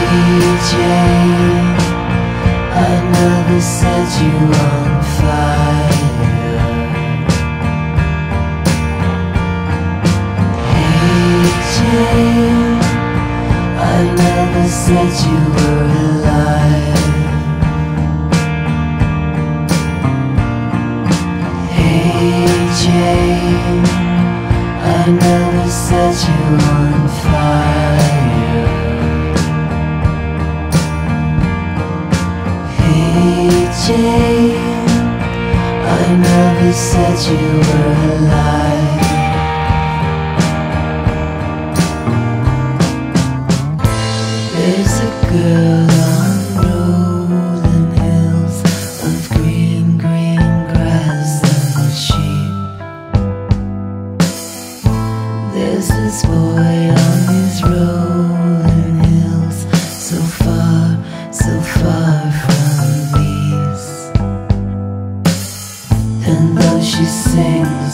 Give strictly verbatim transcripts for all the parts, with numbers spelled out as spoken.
Jane, I never set you on fire. Hey Jane, I never said you were alive. Hey Jane, I never set you on fire. Jane, I never said you were alive. There's a girl on rolling hills of green, green grass and sheep. There's this boy on these rolling hills, so far, so far from. And though she sings,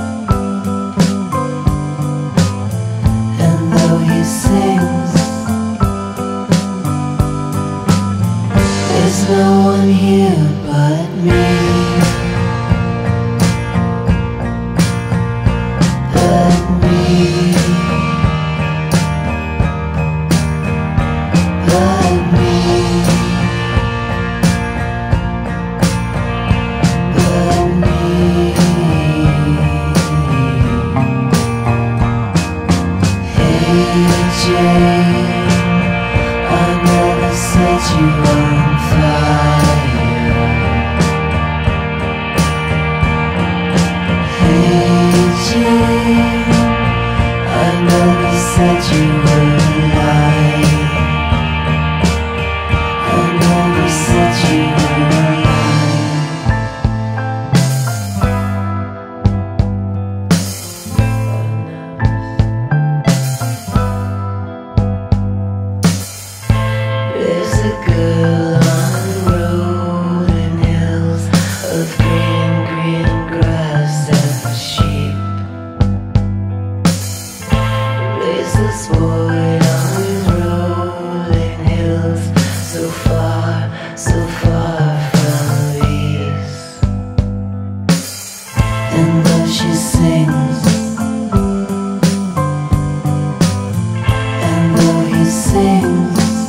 and though he sings, there's no one here but me, but me, but me. Jane, I never set you on fire. Hey Jane, I never said you were alive. I never said you were girl on rolling hills of green, green grass and sheep. There's this boy on these rolling hills, so far, so far from these. And though she sings, and though he sings,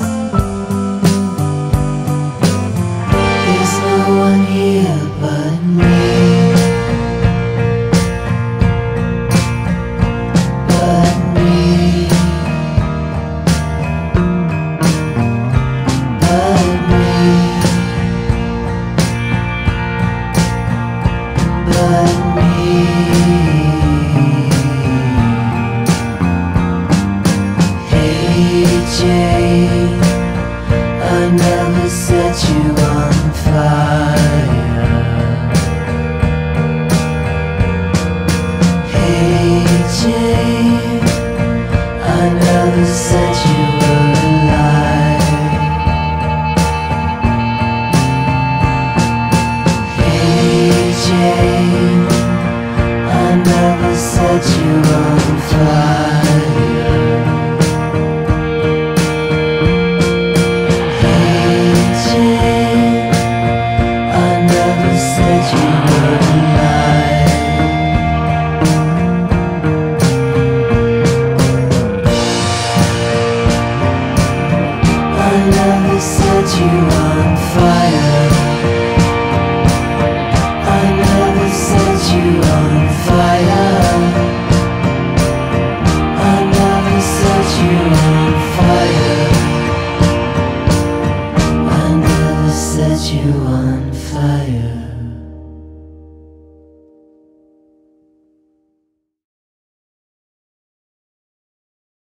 no one here but me, but me, but me, but me. Hey Jane, I never set you on fire. Hey Jane, I never said you were alive. Hey Jane, I never set you on fire. I never set you on fire.